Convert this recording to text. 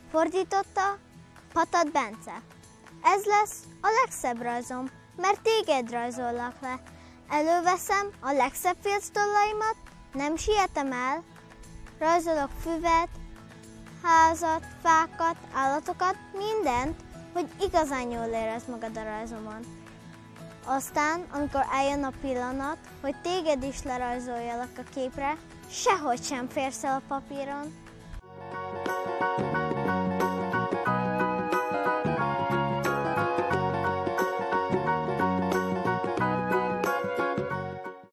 Fordította Patad Bence. Ez lesz a legszebb rajzom, mert téged rajzollak le. Előveszem a legszebb filctollaimat, nem sietem el, rajzolok füvet, házat, fákat, állatokat, mindent, hogy igazán jól érezd magad a rajzomon. Aztán, amikor eljön a pillanat, hogy téged is lerajzoljalak a képre, sehogy sem férsz el a papíron.